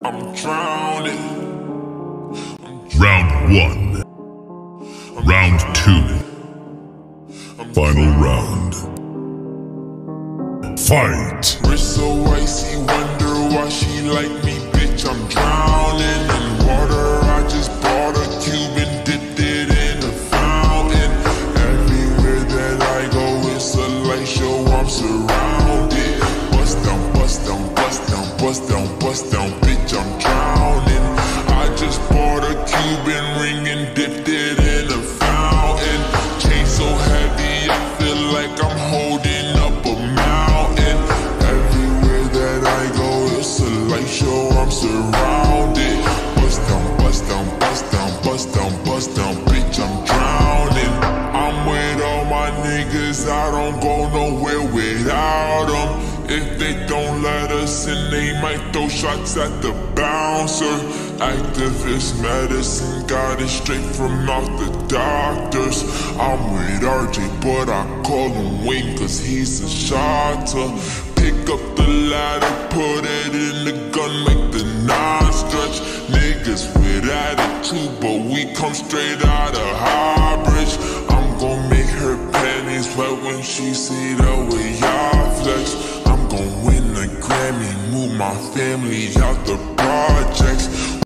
I'm drowning. Round 1. Round 2. Final round. Fight! Wrist so icy, wonder why she like me, bitch. I'm drowning in water. I just bought a cube and dipped it in a fountain. Everywhere that I go, it's a light show. I'm surrounded. Bust down, bust down, bust down, bust down, bust down, bitch. I'm drowning. I just bought a Cuban ring and dipped it in a fountain. Chain so heavy, I feel like I'm holding up a mountain. Everywhere that I go, it's a light show. I'm surrounded. Bust down, bust down, bust down, bust down, bust down, bitch. I'm drowning. I'm with all my niggas. I don't go nowhere without them. If they don't let us in, they might throw shots at the bouncer. Activist medicine, got it straight from out the doctors. I'm with RJ, but I call him Wayne, cause he's a shotter. Pick up the ladder, put it in the gun, make the knife stretch. Niggas with attitude, but we come straight out of Highbridge. I'm gon' make her panties wet when she see the way I flex. I'm gon' win a Grammy, move my family out the projects.